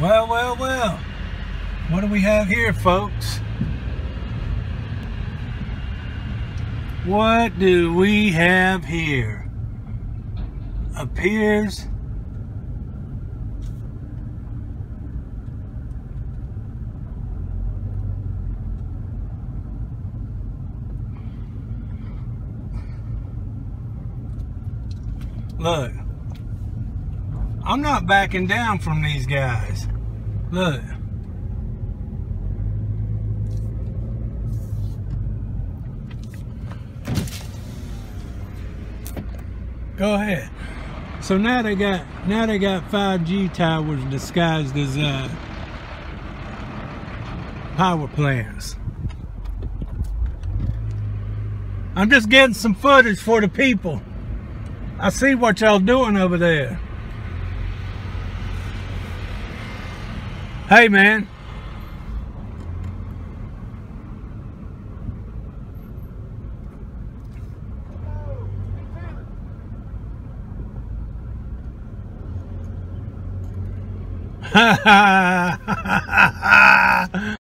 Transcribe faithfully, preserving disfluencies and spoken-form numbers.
Well, well, well. What do we have here, folks? What do we have here? Appears Look, I'm not backing down from these guys. Look. Go ahead. So now they got now they got five G towers disguised as uh, power plants. I'm just getting some footage for the people. I see what y'all doing over there. Hey, man. Ha ha ha ha ha.